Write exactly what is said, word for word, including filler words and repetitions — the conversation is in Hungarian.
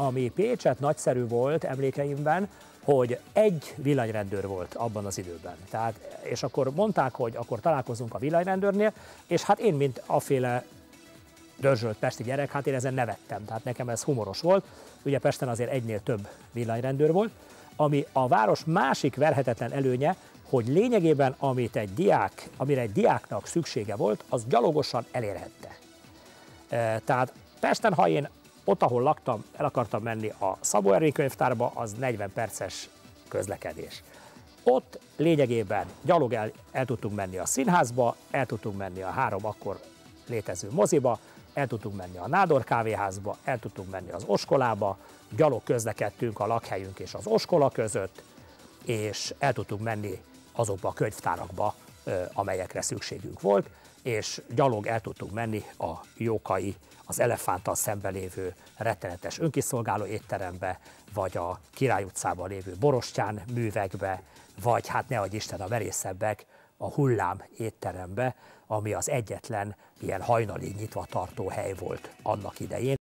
ami Pécset nagyszerű volt emlékeimben, hogy egy villanyrendőr volt abban az időben. Tehát, és akkor mondták, hogy akkor találkozunk a villanyrendőrnél, és hát én, mint aféle dörzsölt pesti gyerek, hát én ezen nevettem, tehát nekem ez humoros volt. Ugye Pesten azért egynél több villanyrendőr volt, ami a város másik verhetetlen előnye, hogy lényegében amit egy diák, amire egy diáknak szüksége volt, az gyalogosan elérhette. E, tehát Pesten, ha én ott, ahol laktam, el akartam menni a Szabó Ervin könyvtárba, az negyven perces közlekedés. Ott lényegében gyalog el, el tudtunk menni a színházba, el tudtunk menni a három akkor létező moziba, el tudtunk menni a Nádor kávéházba, el tudtunk menni az oskolába, gyalog közlekedtünk a lakhelyünk és az oskola között, és el tudtunk menni azokba a könyvtárakba, amelyekre szükségünk volt, és gyalog el tudtunk menni a Jókai, az Elefánttal szemben lévő rettenetes önkiszolgáló étterembe, vagy a Király utcában lévő Borostyán művekbe, vagy hát nehogy Isten a merészebbek, a Hullám étterembe, ami az egyetlen ilyen hajnalig nyitva tartó hely volt annak idején.